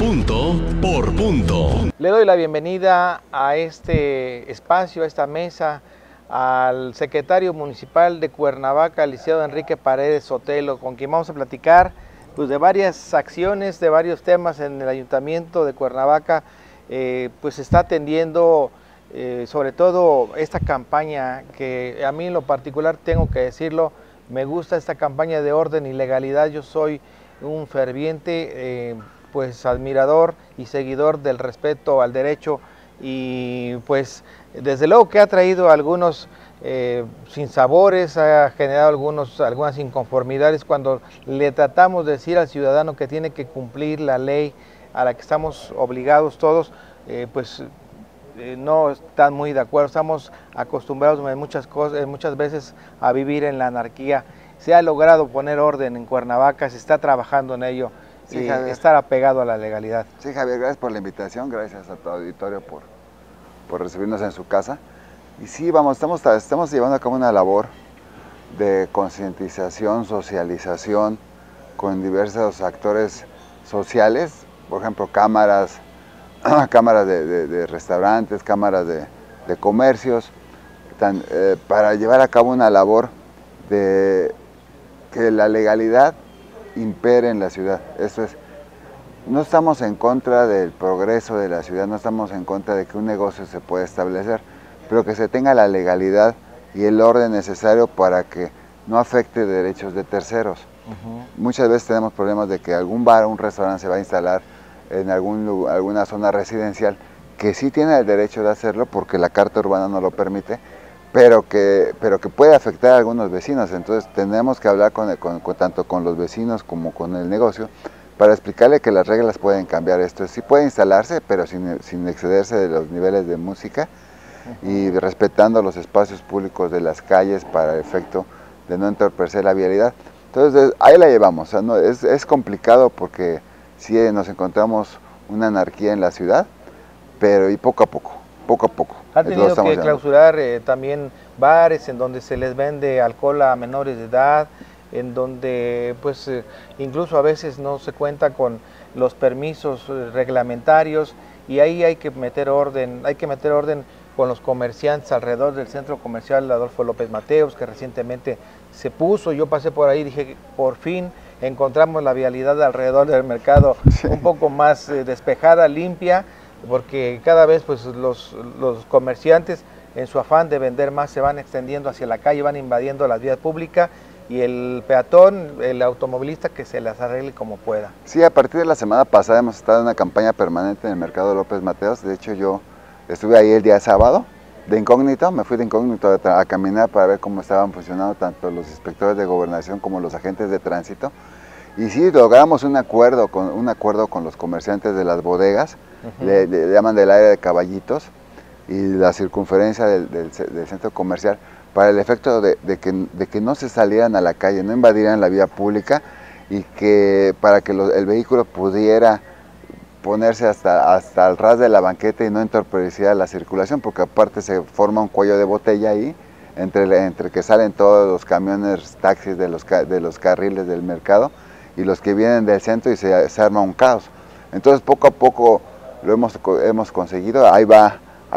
Punto por punto. Le doy la bienvenida a este espacio, a esta mesa, al secretario municipal de Cuernavaca, licenciado Enrique Paredes Sotelo, con quien vamos a platicar pues, de varias acciones, de varios temas en el Ayuntamiento de Cuernavaca. Pues está atendiendo sobre todo esta campaña que a mí en lo particular tengo que decirlo, me gusta esta campaña de orden y legalidad. Yo soy un ferviente pues admirador y seguidor del respeto al derecho y pues desde luego que ha traído algunos sinsabores, ha generado algunas inconformidades cuando le tratamos de decir al ciudadano que tiene que cumplir la ley a la que estamos obligados todos, no están muy de acuerdo. Estamos acostumbrados en muchas veces a vivir en la anarquía. Se ha logrado poner orden en Cuernavaca, se está trabajando en ello, sí, y estar apegado a la legalidad. Sí, Javier, gracias por la invitación, gracias a tu auditorio por recibirnos en su casa. Y sí, estamos llevando a cabo una labor de concientización, socialización con diversos actores sociales, por ejemplo, cámaras de restaurantes, cámaras de comercios, para llevar a cabo una labor de que la legalidad impere en la ciudad. Esto es, no estamos en contra del progreso de la ciudad, no estamos en contra de que un negocio se pueda establecer, pero que se tenga la legalidad y el orden necesario para que no afecte derechos de terceros. Muchas veces tenemos problemas de que algún bar o un restaurante se va a instalar en alguna zona residencial que sí tiene el derecho de hacerlo porque la carta urbana no lo permite, pero que puede afectar a algunos vecinos. Entonces tenemos que hablar tanto con los vecinos como con el negocio para explicarle que las reglas pueden cambiar. Esto sí puede instalarse, pero sin excederse de los niveles de música y respetando los espacios públicos de las calles para el efecto de no entorpecer la vialidad. Entonces ahí la llevamos. O sea, no, es complicado porque sí nos encontramos una anarquía en la ciudad, pero y poco a poco. Han tenido que clausurar también bares en donde se les vende alcohol a menores de edad, en donde pues incluso a veces no se cuenta con los permisos reglamentarios, y ahí hay que meter orden con los comerciantes alrededor del centro comercial Adolfo López Mateos, que recientemente se puso. Yo pasé por ahí y dije, por fin encontramos la vialidad alrededor del mercado un poco más despejada, limpia, porque cada vez pues los comerciantes en su afán de vender más se van extendiendo hacia la calle, van invadiendo las vías públicas, y el peatón, el automovilista, que se las arregle como pueda. Sí, a partir de la semana pasada hemos estado en una campaña permanente en el mercado López Mateos. De hecho, yo estuve ahí el día sábado de incógnito, me fui de incógnito a caminar para ver cómo estaban funcionando tanto los inspectores de gobernación como los agentes de tránsito. Y sí, logramos un acuerdo con los comerciantes de las bodegas, le llaman del área de Caballitos, y la circunferencia del centro comercial, para el efecto de que no se salieran a la calle, no invadieran la vía pública, y que para que el vehículo pudiera ponerse hasta el ras de la banqueta y no entorpeciera la circulación, porque aparte se forma un cuello de botella ahí, entre que salen todos los camiones, taxis de los carriles del mercado, y los que vienen del centro, y se arma un caos. Entonces poco a poco lo hemos conseguido. Ahí va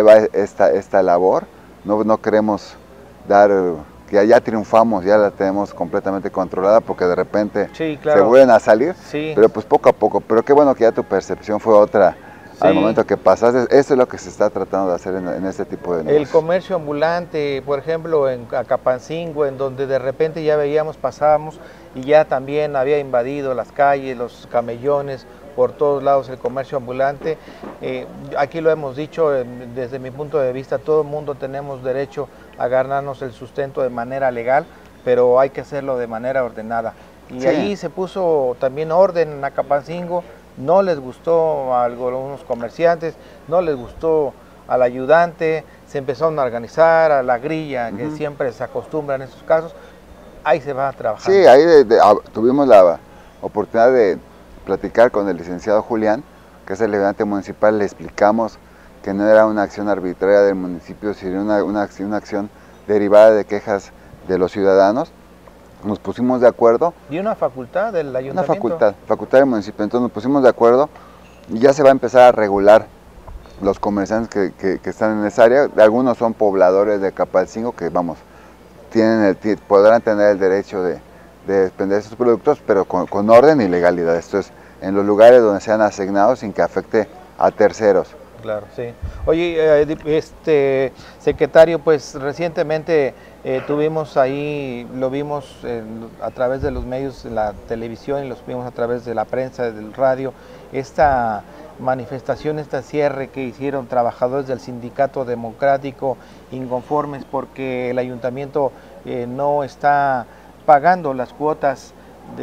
esta labor. No queremos dar que ya triunfamos, ya la tenemos completamente controlada, porque de repente sí, claro, se vuelven a salir, sí, pero pues poco a poco. Pero qué bueno que ya tu percepción fue otra. Sí. Al momento que pasaste. Eso es lo que se está tratando de hacer en este tipo de negocios. El comercio ambulante, por ejemplo, en Acapancingo, en donde de repente ya pasábamos y ya también había invadido las calles, los camellones, por todos lados el comercio ambulante. Aquí lo hemos dicho, desde mi punto de vista, todo el mundo tenemos derecho a ganarnos el sustento de manera legal, pero hay que hacerlo de manera ordenada. Y sí, ahí se puso también orden en Acapancingo. No les gustó a algunos comerciantes, no les gustó al ayudante, se empezaron a organizar a la grilla, que siempre se acostumbra en estos casos. Ahí se va a trabajar. Sí, ahí tuvimos la oportunidad de platicar con el licenciado Julián, que es el ayudante municipal. Le explicamos que no era una acción arbitraria del municipio, sino una acción derivada de quejas de los ciudadanos. Nos pusimos de acuerdo. ¿Y una facultad del ayuntamiento? Una facultad del municipio. Entonces nos pusimos de acuerdo y ya se va a empezar a regular los comerciantes que están en esa área. Algunos son pobladores de Capalcingo que, vamos, podrán tener el derecho de vender sus productos, pero con orden y legalidad. Esto es en los lugares donde sean asignados sin que afecte a terceros. Claro, sí. Oye, secretario, pues recientemente tuvimos ahí, lo vimos a través de los medios de la televisión y los vimos a través de la prensa, del radio, esta manifestación, este cierre que hicieron trabajadores del Sindicato Democrático inconformes porque el ayuntamiento no está pagando las cuotas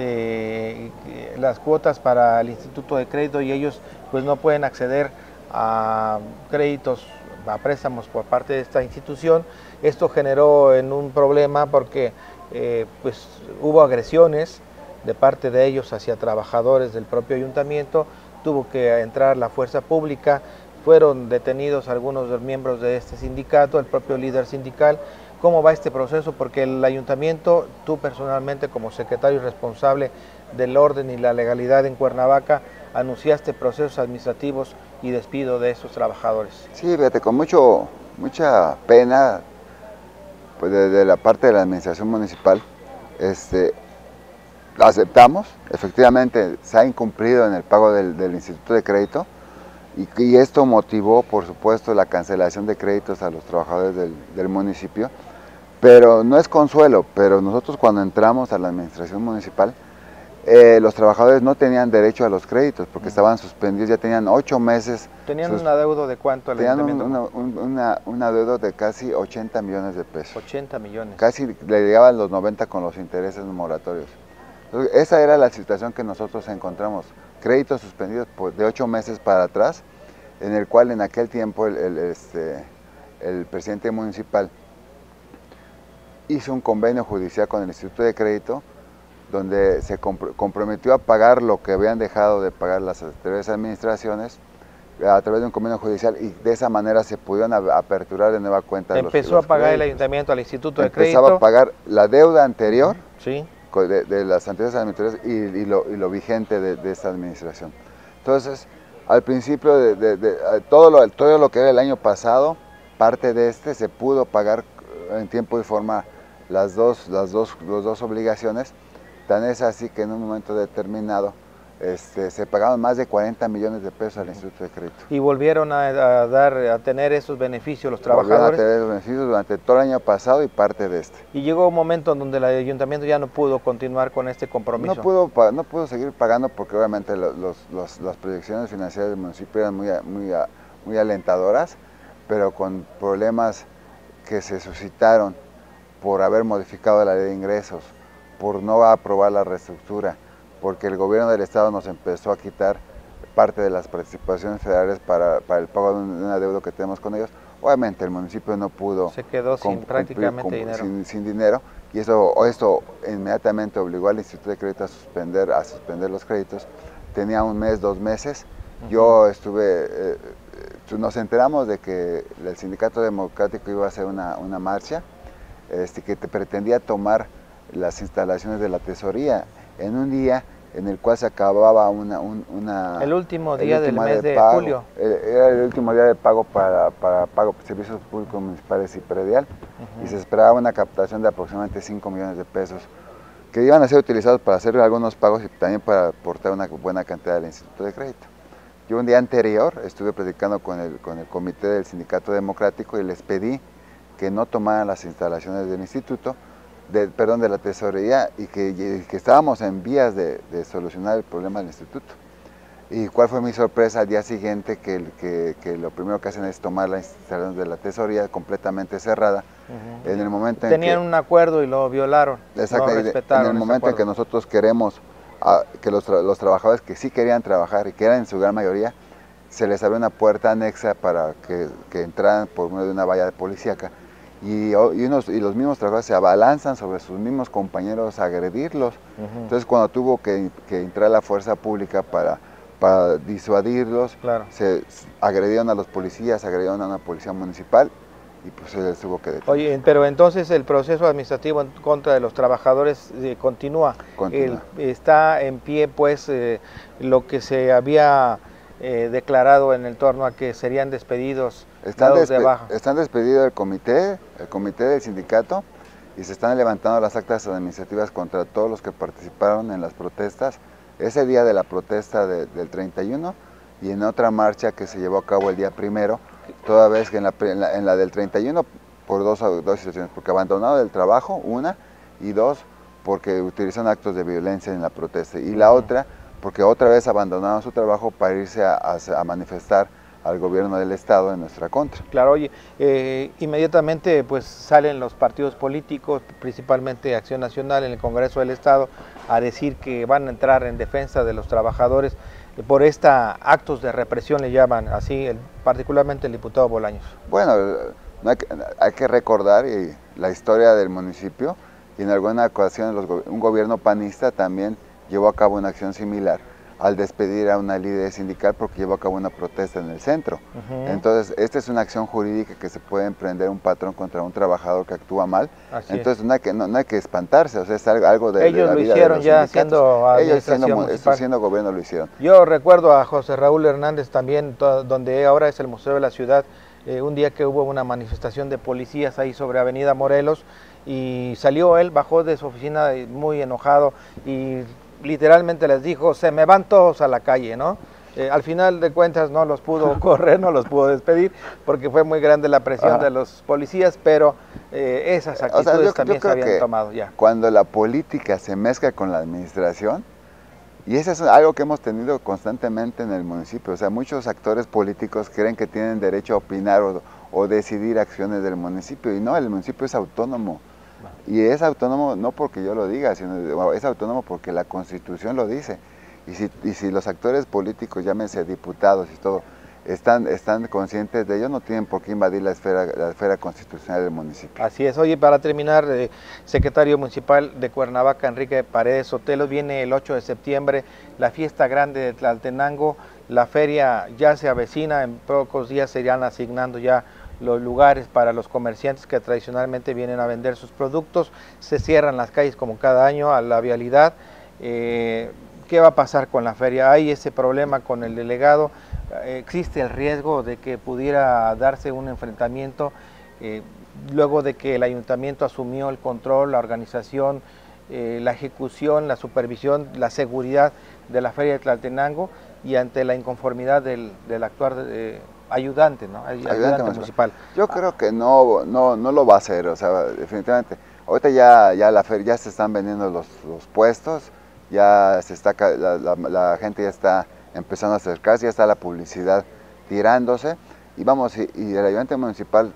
para el Instituto de Crédito y ellos pues no pueden acceder a créditos, a préstamos por parte de esta institución. Esto generó en un problema porque pues hubo agresiones de parte de ellos hacia trabajadores del propio ayuntamiento, tuvo que entrar la fuerza pública, fueron detenidos algunos de los miembros de este sindicato, el propio líder sindical. ¿Cómo va este proceso? Porque el ayuntamiento, tú personalmente como secretario responsable del orden y la legalidad en Cuernavaca, anunciaste procesos administrativos y despido de esos trabajadores. Sí, fíjate, con mucha pena pues, de la parte de la administración municipal, aceptamos, efectivamente se ha incumplido en el pago del Instituto de Crédito y esto motivó, por supuesto, la cancelación de créditos a los trabajadores del municipio, pero no es consuelo, pero nosotros cuando entramos a la administración municipal, los trabajadores no tenían derecho a los créditos porque estaban suspendidos, ya tenían 8 meses. ¿Tenían un adeudo de cuánto al ayuntamiento? Tenían un adeudo de casi 80 millones de pesos. 80 millones. Casi le llegaban los 90 con los intereses moratorios. Entonces, esa era la situación que nosotros encontramos, créditos suspendidos de 8 meses para atrás, en el cual en aquel tiempo el presidente municipal hizo un convenio judicial con el Instituto de Crédito, donde se comprometió a pagar lo que habían dejado de pagar las anteriores administraciones a través de un convenio judicial y de esa manera se pudieron aperturar de nueva cuenta. Empezó a pagar el ayuntamiento al Instituto de Crédito. Empezaba a pagar la deuda anterior, sí, de las anteriores administraciones y lo vigente de esta administración. Entonces, al principio todo lo que era el año pasado, parte de se pudo pagar en tiempo y forma las dos obligaciones. Tan es así que en un momento determinado se pagaron más de 40 millones de pesos al Instituto de Crédito. Y volvieron a tener esos beneficios los trabajadores. Volvieron a tener esos beneficios durante todo el año pasado y parte de Y llegó un momento en donde el ayuntamiento ya no pudo continuar con este compromiso. No pudo seguir pagando porque obviamente las proyecciones financieras del municipio eran muy alentadoras, pero con problemas que se suscitaron por haber modificado la ley de ingresos, por no aprobar la reestructura, porque el gobierno del estado nos empezó a quitar parte de las participaciones federales para el pago de una deuda que tenemos con ellos. Obviamente el municipio no pudo, se quedó prácticamente sin dinero, y esto inmediatamente obligó al Instituto de Crédito a suspender los créditos. Tenía un mes, 2 meses. Yo nos enteramos de que el Sindicato Democrático iba a hacer una marcha que pretendía tomar las instalaciones de la tesorería en un día en el cual se acababa el último día del mes de julio. Era el último día de pago para pago de servicios públicos municipales y predial, y se esperaba una captación de aproximadamente 5 millones de pesos que iban a ser utilizados para hacer algunos pagos y también para aportar una buena cantidad al Instituto de Crédito. Yo un día anterior estuve platicando con el comité del Sindicato Democrático y les pedí que no tomaran las instalaciones del instituto, de la tesorería, y que estábamos en vías de solucionar el problema del instituto. ¿Y cuál fue mi sorpresa? Al día siguiente que lo primero que hacen es tomar las instalaciones de la tesorería completamente cerrada. En el momento tenían un acuerdo y lo violaron. Exactamente, en el momento en que nosotros queremos que los trabajadores que sí querían trabajar y que eran en su gran mayoría, se les abrió una puerta anexa para que entraran por medio de una valla policíaca. Y los mismos trabajadores se abalanzan sobre sus mismos compañeros a agredirlos. Entonces, cuando tuvo que entrar la fuerza pública para disuadirlos, claro, se agredieron a los policías, agredieron a una policía municipal y pues se les tuvo que detener. Oye, pero entonces el proceso administrativo en contra de los trabajadores continúa. Está en pie pues lo que se había declarado en el torno a que serían despedidos, Están de baja. Están despedidos el comité del sindicato, y se están levantando las actas administrativas contra todos los que participaron en las protestas, ese día de la protesta del 31 y en otra marcha que se llevó a cabo el día 1, toda vez que en la del 31 por dos situaciones, porque abandonaron el trabajo, una, y dos, porque utilizan actos de violencia en la protesta, y la otra, porque otra vez abandonaron su trabajo para irse a manifestar al gobierno del estado en nuestra contra. Claro, oye, inmediatamente pues salen los partidos políticos, principalmente Acción Nacional en el Congreso del Estado, a decir que van a entrar en defensa de los trabajadores por actos de represión, le llaman así, particularmente el diputado Bolaños. Bueno, hay que recordar la historia del municipio, y en alguna ocasión un gobierno panista también llevó a cabo una acción similar al despedir a una líder sindical porque llevó a cabo una protesta en el centro. Entonces, esta es una acción jurídica que se puede emprender un patrón contra un trabajador que actúa mal. Entonces, no hay que espantarse, o sea, es algo de ellos la lo vida hicieron de los ya siendo administración municipal. Siendo gobierno lo hicieron. Yo recuerdo a José Raúl Hernández también, donde ahora es el Museo de la Ciudad, un día que hubo una manifestación de policías ahí sobre Avenida Morelos, y salió él, bajó de su oficina muy enojado y literalmente les dijo, se me van todos a la calle, ¿no? Al final de cuentas no los pudo correr, no los pudo despedir, porque fue muy grande la presión de los policías, pero esas actitudes también se habían tomado ya. Cuando la política se mezcla con la administración, y eso es algo que hemos tenido constantemente en el municipio, o sea, muchos actores políticos creen que tienen derecho a opinar o decidir acciones del municipio, y no, el municipio es autónomo. Y es autónomo no porque yo lo diga, sino es autónomo porque la Constitución lo dice. Y si los actores políticos, llámense diputados y todo, están conscientes de ello, no tienen por qué invadir la esfera constitucional del municipio. Así es. Oye, para terminar, secretario municipal de Cuernavaca, Enrique Paredes Sotelo, viene el 8 de septiembre la fiesta grande de Tlaltenango. La feria ya se avecina, en pocos días se irán asignando ya los lugares para los comerciantes que tradicionalmente vienen a vender sus productos. Se cierran las calles como cada año a la vialidad. ¿Qué va a pasar con la feria? Hay ese problema con el delegado. Existe el riesgo de que pudiera darse un enfrentamiento luego de que el ayuntamiento asumió el control, la organización, la ejecución, la supervisión, la seguridad de la feria de Tlaltenango, y ante la inconformidad del actual ayudante, ¿no? Ayudante municipal. Yo creo que no lo va a hacer, o sea, definitivamente. Ahorita ya la feria, ya se están vendiendo los puestos, ya la gente ya está empezando a acercarse, ya está la publicidad tirándose, y vamos, y el ayudante municipal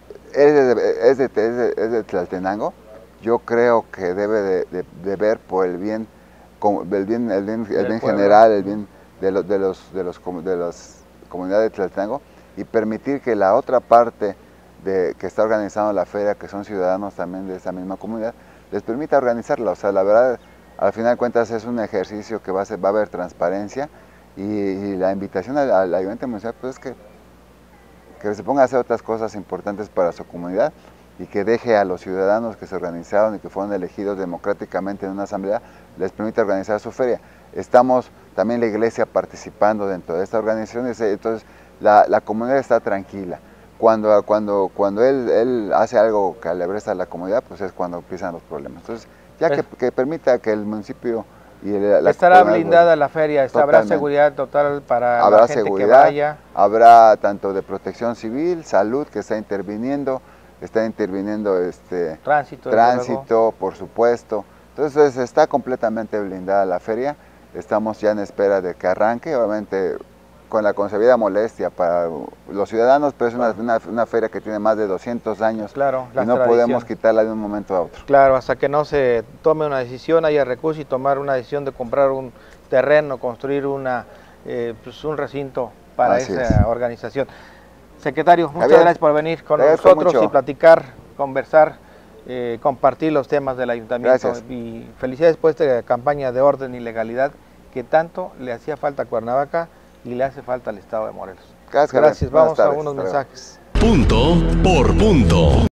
es de Tlaltenango. Yo creo que debe de ver por el bien general, el bien de las comunidades de Tlaltenango, y permitir que la otra parte que está organizando la feria, que son ciudadanos también de esa misma comunidad, les permita organizarla. O sea, la verdad, al final de cuentas es un ejercicio que va a haber transparencia, y la invitación al ayudante municipal pues, es que se ponga a hacer otras cosas importantes para su comunidad, y que deje a los ciudadanos que se organizaron y que fueron elegidos democráticamente en una asamblea, les permita organizar su feria. Estamos también la iglesia participando dentro de esta organización, entonces la comunidad está tranquila. Cuando él hace algo que alebresta a la comunidad, pues es cuando empiezan los problemas. Entonces, ya que permita que el municipio y estará blindada la feria, habrá seguridad total para la gente que vaya. Habrá tanto de protección civil, salud, que está interviniendo tránsito, por supuesto. Entonces está completamente blindada la feria. Estamos ya en espera de que arranque, obviamente con la concebida molestia para los ciudadanos, pero es una feria que tiene más de 200 años, claro, y no podemos quitarla de un momento a otro. Claro, hasta que no se tome una decisión, haya recursos, y tomar una decisión de comprar un terreno, construir un recinto para esa organización. Secretario, muchas gracias por venir con nosotros y platicar, conversar, compartir los temas del ayuntamiento. Gracias. Y felicidades por esta campaña de orden y legalidad que tanto le hacía falta a Cuernavaca y le hace falta al estado de Morelos. Gracias. Vamos a unos mensajes. Punto por punto.